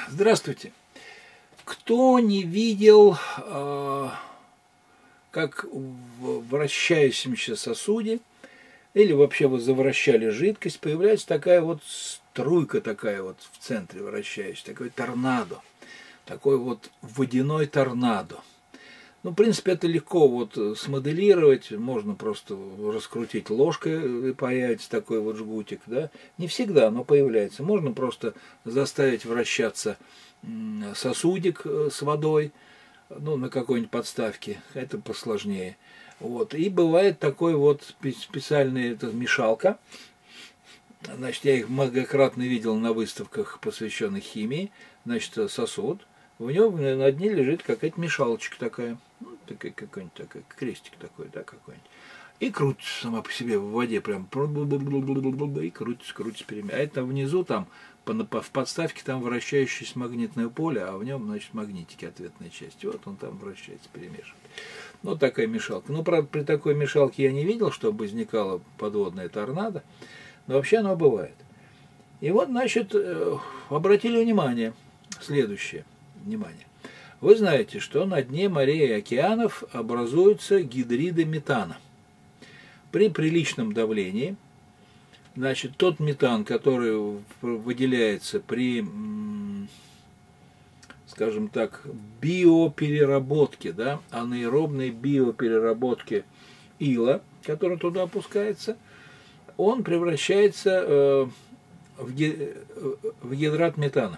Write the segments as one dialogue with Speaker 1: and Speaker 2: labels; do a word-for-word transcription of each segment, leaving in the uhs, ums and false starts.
Speaker 1: Здравствуйте. Кто не видел, э, как в вращающемся сосуде или вообще вы завращали жидкость, появляется такая вот струйка такая вот в центре вращающаяся, такой торнадо, такой вот водяной торнадо. Ну, в принципе, это легко вот смоделировать, можно просто раскрутить ложкой, и появится такой вот жгутик, да. Не всегда, но появляется. Можно просто заставить вращаться сосудик с водой, ну, на какой-нибудь подставке, это посложнее. Вот. И бывает такой вот специальная это, мешалка. Значит, я их многократно видел на выставках, посвященных химии. Значит, сосуд. В нем на дне лежит какая-то мешалочка такая. Ну, такая какой-нибудь такой, крестик такой, да, какой-нибудь. И крутится сама по себе в воде, прям и крутится, крутится, перемя. А это внизу там, в подставке, там вращающееся магнитное поле, а в нем, значит, магнитики, ответная часть. Вот он там вращается, перемешивает. Ну, такая мешалка. Ну, правда, при такой мешалке я не видел, чтобы возникала подводная торнадо, но вообще оно бывает. И вот, значит, обратили внимание, следующее, внимание. Вы знаете, что на дне морей и океанов образуются гидриды метана. При приличном давлении, значит, тот метан, который выделяется при, скажем так, биопереработке, да, анаэробной биопереработке ила, который туда опускается, он превращается в гидрат метана.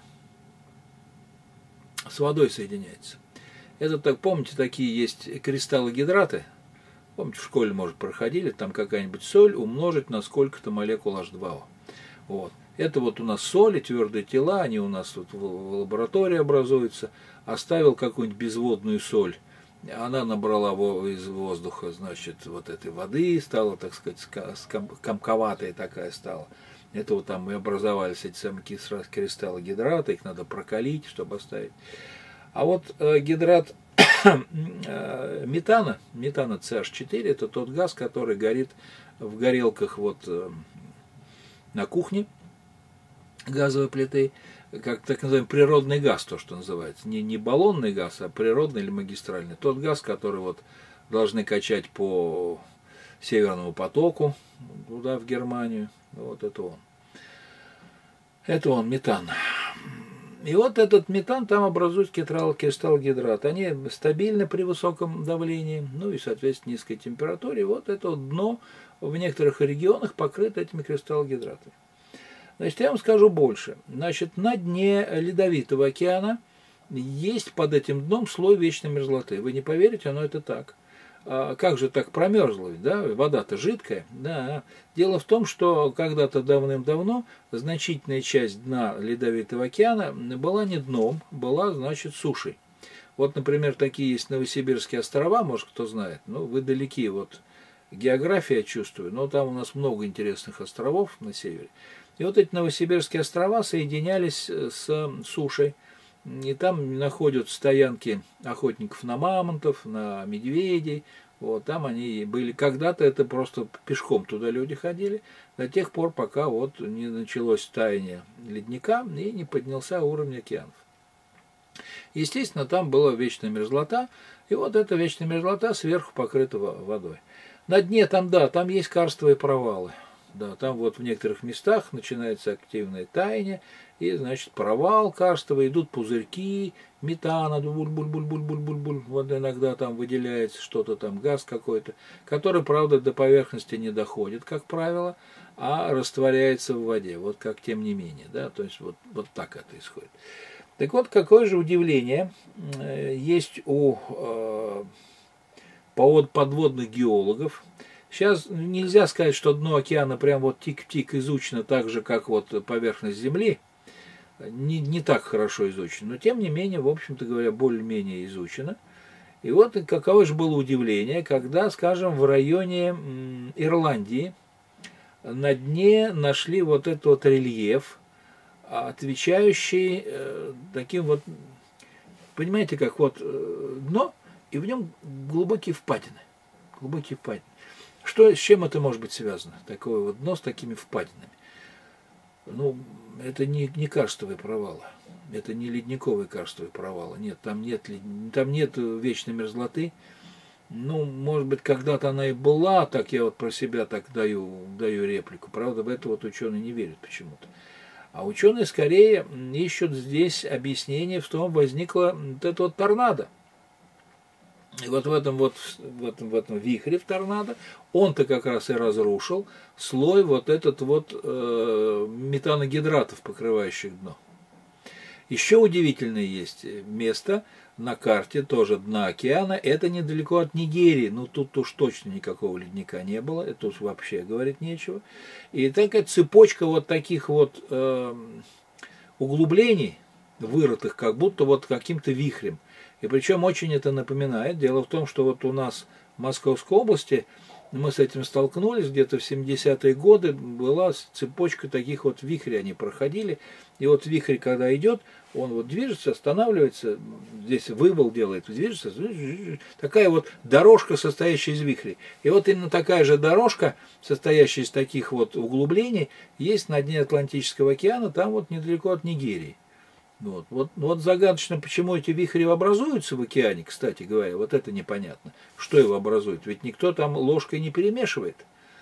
Speaker 1: С водой соединяется. Это, так, помните, такие есть кристаллы гидраты? Помните, в школе, может, проходили, там какая-нибудь соль умножить на сколько-то молекул эйч два о. Вот. Это вот у нас соли, твердые тела, они у нас тут в лаборатории образуются. Оставил какую-нибудь безводную соль, она набрала из воздуха, значит, вот этой воды, стала, так сказать, комковатая такая стала. Это вот там и образовались эти самые кристаллы гидрата, их надо прокалить, чтобы оставить. А вот э, гидрат э, метана, метана Си эйч четыре, это тот газ, который горит в горелках вот э, на кухне газовой плиты, как так называемый природный газ, то, что называется. Не, не баллонный газ, а природный или магистральный. Тот газ, который вот должны качать по Северному потоку, туда, в Германию. Вот это он. Это он, метан. И вот этот метан там образует кристаллогидрат. Они стабильны при высоком давлении, ну и, соответственно, низкой температуре. Вот это вот дно в некоторых регионах покрыто этими кристаллогидратами. Значит, я вам скажу больше. Значит, на дне Ледовитого океана есть под этим дном слой вечной мерзлоты. Вы не поверите, но это так. А как же так промерзло, да? Вода-то жидкая. Да. Дело в том, что когда-то давным-давно значительная часть дна Ледовитого океана была не дном, была, значит, сушей. Вот, например, такие есть Новосибирские острова, может, кто знает. Ну, вы далеки, вот география, я чувствую, но там у нас много интересных островов на севере. И вот эти Новосибирские острова соединялись с сушей. И там находят стоянки охотников на мамонтов, на медведей. Вот, там они были. Когда-то это просто пешком туда люди ходили, до тех пор, пока вот не началось таяние ледника и не поднялся уровень океанов. Естественно, там была вечная мерзлота, и вот эта вечная мерзлота сверху покрыта водой. На дне там, да, там есть карстовые провалы. Да, там вот в некоторых местах начинается активное таяние, и, значит, провал карстовый, идут пузырьки метана, буль-буль-буль-буль-буль-буль, вот иногда там выделяется что-то там, газ какой-то, который, правда, до поверхности не доходит, как правило, а растворяется в воде, вот как тем не менее, да, то есть вот, вот так это исходит. Так вот, какое же удивление есть у э, подводных геологов. Сейчас нельзя сказать, что дно океана прям вот тик-тик изучено так же, как вот поверхность Земли. Не, не так хорошо изучено, но тем не менее, в общем-то говоря, более-менее изучено. И вот каково же было удивление, когда, скажем, в районе Ирландии на дне нашли вот этот вот рельеф, отвечающий э, таким вот, понимаете, как вот э, дно, и в нем глубокие впадины. Глубокие впадины. Что, с чем это может быть связано? Такое вот дно с такими впадинами. Ну, это не, не карстовые провалы. Это не ледниковые карстовые провалы. Нет, там нет, там нет вечной мерзлоты. Ну, может быть, когда-то она и была, так я вот про себя так даю, даю реплику. Правда, в это вот ученые не верят почему-то. А ученые скорее ищут здесь объяснение в том, возникла вот эта вот торнадо. И вот в этом вот в этом, в этом вихре в торнадо он-то как раз и разрушил слой вот этот вот э, метаногидратов, покрывающих дно. Еще удивительное есть место на карте тоже дна океана. Это недалеко от Нигерии. Ну, тут уж точно никакого ледника не было. Это уж вообще говорить нечего. И такая цепочка вот таких вот э, углублений, вырытых как будто вот каким-то вихрем. И причем очень это напоминает. Дело в том, что вот у нас в Московской области мы с этим столкнулись, где-то в семидесятые годы была цепочка таких вот вихрей, они проходили. И вот вихрь, когда идет, он вот движется, останавливается, здесь вывал делает, движется, такая вот дорожка, состоящая из вихрей. И вот именно такая же дорожка, состоящая из таких вот углублений, есть на дне Атлантического океана, там вот недалеко от Нигерии. Вот, вот, вот загадочно, почему эти вихри образуются в океане, кстати говоря, вот это непонятно. Что его образует? Ведь никто там ложкой не перемешивает.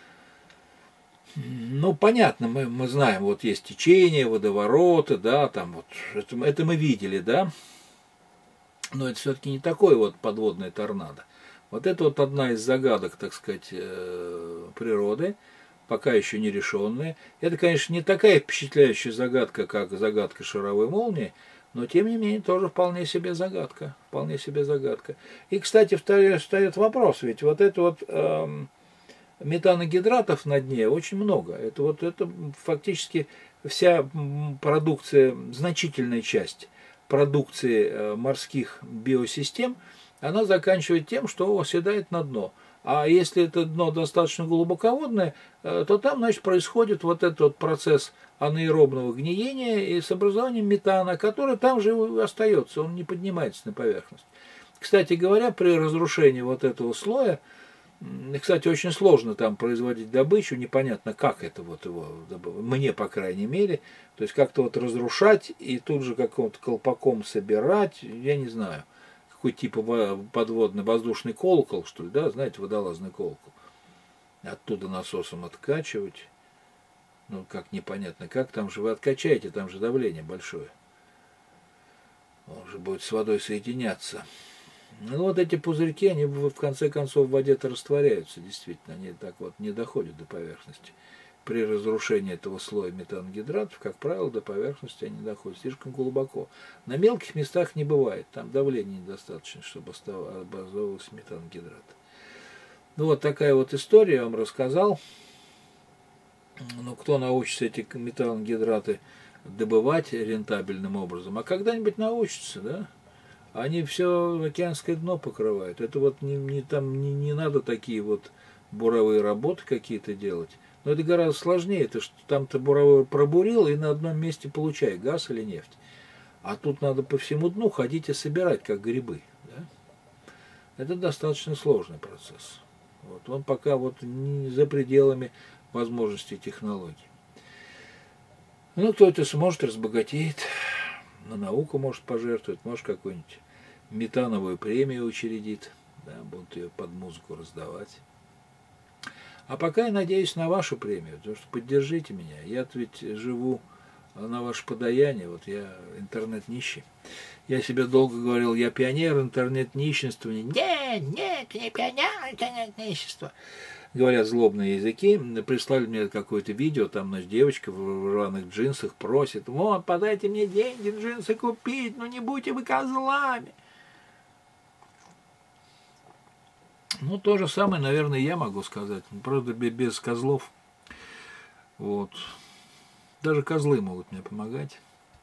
Speaker 1: Ну, понятно, мы, мы знаем, вот есть течение, водовороты, да, там вот, это, это мы видели, да, но это все-таки не такое вот подводное торнадо. Вот это вот одна из загадок, так сказать, природы, пока еще не решенная. Это, конечно, не такая впечатляющая загадка, как загадка шаровой молнии, но, тем не менее, тоже вполне себе загадка, вполне себе загадка. И, кстати, встает вопрос, ведь вот это вот... Эм, метаногидратов на дне очень много. Это вот это фактически вся продукция, значительная часть продукции морских биосистем, она заканчивает тем, что оседает на дно. А если это дно достаточно глубоководное, то там, значит, происходит вот этот вот процесс анаэробного гниения и с образованием метана, который там же и остается, он не поднимается на поверхность. Кстати говоря, при разрушении вот этого слоя, кстати, очень сложно там производить добычу, непонятно, как это вот его, мне, по крайней мере, то есть как-то вот разрушать и тут же каким-то колпаком собирать, я не знаю, какой типа подводный воздушный колокол, что ли, да, знаете, водолазный колокол, оттуда насосом откачивать, ну, как непонятно, как, там же вы откачаете, там же давление большое, он же будет с водой соединяться. Ну вот эти пузырьки, они в конце концов в воде-то растворяются, действительно, они так вот не доходят до поверхности. При разрушении этого слоя метангидратов, как правило, до поверхности они доходят слишком глубоко. На мелких местах не бывает, там давление недостаточно, чтобы образовывался метангидрат. Ну вот такая вот история я вам рассказал. Ну кто научится эти метангидраты добывать рентабельным образом, а когда-нибудь научится, да? Они все океанское дно покрывают. Это вот не, не, там не, не надо такие вот буровые работы какие-то делать. Но это гораздо сложнее. Это что там-то буровой пробурил и на одном месте получай газ или нефть. А тут надо по всему дну ходить и собирать, как грибы. Да? Это достаточно сложный процесс. Вот. Он пока вот не за пределами возможностей технологий. Ну, кто это сможет, разбогатеет. На науку может пожертвовать, может какую-нибудь метановую премию учредит, да, будут ее под музыку раздавать. А пока я надеюсь на вашу премию, потому что поддержите меня. Я ведь живу на ваше подаяние, вот я интернет-нищий. Я себе долго говорил, я пионер интернет-нищенствования. Нет, нет, не пионер интернет-нищенства. Говорят злобные языки, прислали мне какое-то видео, там, значит, девочка в рваных джинсах просит, вот, подайте мне деньги джинсы купить, ну не будьте вы козлами. Ну, то же самое, наверное, я могу сказать, правда, без козлов. Вот. Даже козлы могут мне помогать.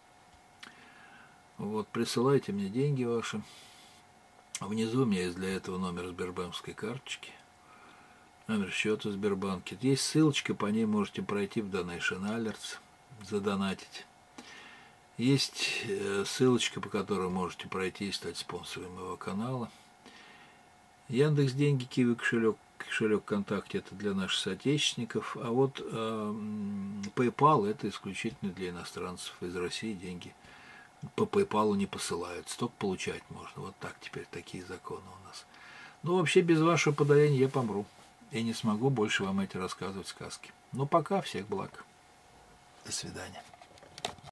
Speaker 1: Вот, присылайте мне деньги ваши. Внизу у меня есть для этого номер сбербанковской карточки. Номер счета в Сбербанке. Есть ссылочка, по ней можете пройти в Donation Alerts, задонатить. Есть ссылочка, по которой можете пройти и стать спонсором моего канала. Яндекс Деньги, Киви кошелек, кошелек ВКонтакте это для наших соотечественников, а вот э, PayPal это исключительно для иностранцев. Из России деньги по PayPal не посылаются, только получать можно. Вот так теперь такие законы у нас. Ну, вообще, без вашего подаяния я помру. И не смогу больше вам эти рассказывать сказки. Ну, пока, всех благ. До свидания.